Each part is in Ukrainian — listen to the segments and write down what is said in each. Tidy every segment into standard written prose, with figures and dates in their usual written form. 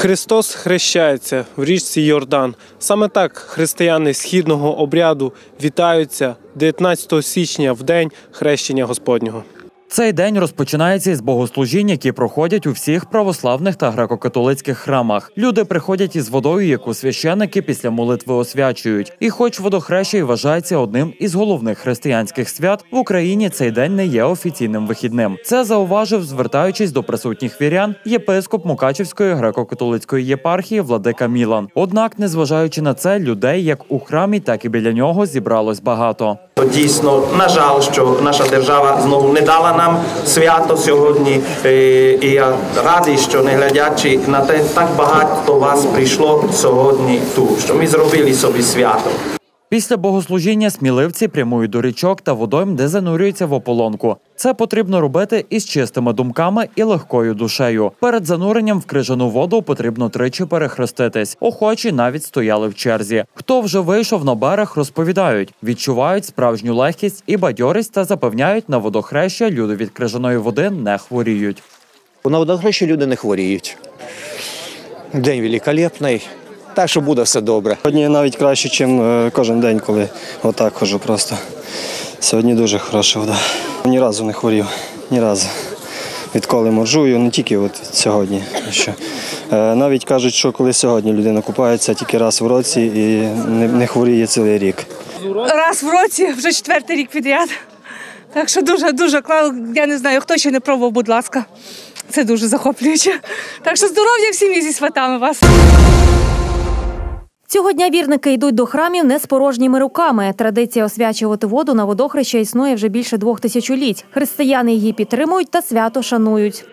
Христос хрещається в річці Йордан. Саме так християни східного обряду вітаються 19 січня в день хрещення Господнього. Цей день розпочинається із богослужінь, які проходять у всіх православних та греко-католицьких храмах. Люди приходять із водою, яку священники після молитви освячують. І хоч водохреща й вважається одним із головних християнських свят, в Україні цей день не є офіційним вихідним. Це зауважив, звертаючись до присутніх вірян, єпископ Мукачівської греко-католицької єпархії владика Мілан. Однак, незважаючи на це, людей як у храмі, так і біля нього зібралось багато. Дійсно, на жаль, що наша держава знову не дала нам свято сьогодні. І я радий, що не глядячи на те, так багато вас прийшло сьогодні тут, що ми зробили собі свято. Після богослужіння сміливці прямують до річок та водойм, де занурюються в ополонку. Це потрібно робити із чистими думками і легкою душею. Перед зануренням в крижану воду потрібно тричі перехреститись. Охочі навіть стояли в черзі. Хто вже вийшов на берег, розповідають. Відчувають справжню легкість і бадьорість та запевняють, на водохреща люди від крижаної води не хворіють. На водохреща люди не хворіють. День великолепний. Так що буде все добре. Сьогодні навіть краще, ніж кожен день, коли отак ходжу просто. Сьогодні дуже хороша вода. Ні разу не хворів, ні разу. Відколи моржую, не тільки от сьогодні. Навіть кажуть, що коли сьогодні людина купається тільки раз в році і не хворіє цілий рік. Раз в році, вже 4-й рік підряд. Так що дуже класно. Я не знаю, хто ще не пробував, будь ласка. Це дуже захоплююче. Так що здоров'я всім і зі святами вас. Цього дня вірники йдуть до храмів не з порожніми руками. Традиція освячувати воду на водохреща існує вже більше 2000 літ. Християни її підтримують та свято шанують.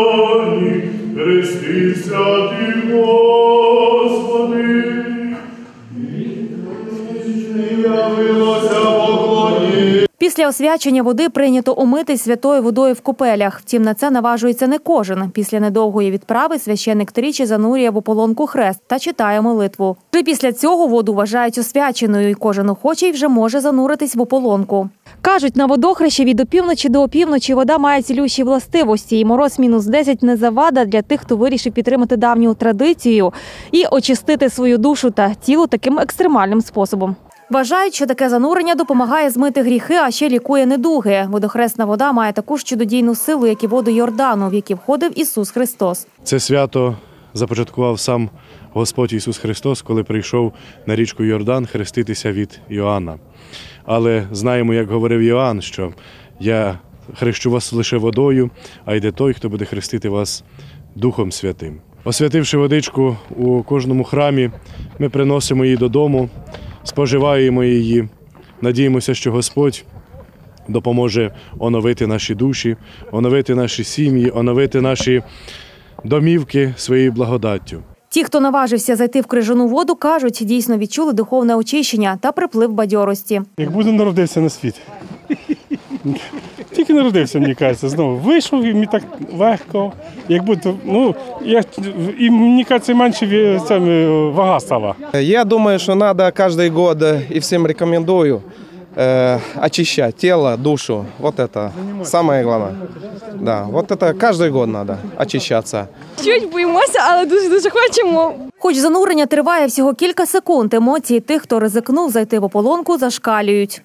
Після освячення води прийнято омитись святою водою в купелях. Втім, на це наважується не кожен. Після недовгої відправи священник тричі занурює в ополонку хрест та читає молитву. Вже після цього воду вважають освяченою, і кожен охочий вже може зануритись в ополонку. Кажуть, на водохрещі від опівночі до опівночі вода має цілющі властивості, і мороз -10 не завада для тих, хто вирішив підтримати давню традицію і очистити свою душу та тіло таким екстремальним способом. Вважають, що таке занурення допомагає змити гріхи, а ще лікує недуги. Водохресна вода має таку ж чудодійну силу, як і воду Йордану, в які входив Ісус Христос. Це свято започаткував сам Господь Ісус Христос, коли прийшов на річку Йордан хреститися від Йоанна. Але знаємо, як говорив Йоанн, що «Я хрещу вас лише водою, а йде той, хто буде хрестити вас Духом Святим». Освятивши водичку у кожному храмі, ми приносимо її додому, споживаємо її, надіємося, що Господь допоможе оновити наші душі, оновити наші сім'ї, оновити наші домівки своєю благодаттю. Ті, хто наважився зайти в крижану воду, кажуть, дійсно відчули духовне очищення та приплив бадьорості. Як буде народився на світ. Тільки народився, мені кажеться, знову вийшов, і мені так легко. Як буде, і мені кажеться, менше вага стала. Я думаю, що треба кожен рік, і всім рекомендую, очищать тело, душу. Вот это самое главное. Да, вот это каждый год надо очищаться. Чуть боїмося, але дуже хочемо. Хоч занурення триває всього кілька секунд, емоції тих, хто ризикнув зайти в ополонку, зашкалюють.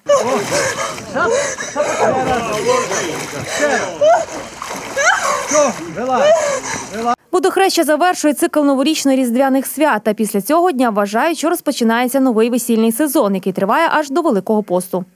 Водохреща завершує цикл новорічно-різдвяних свят, а після цього дня вважають, що розпочинається новий весільний сезон, який триває аж до Великого посту.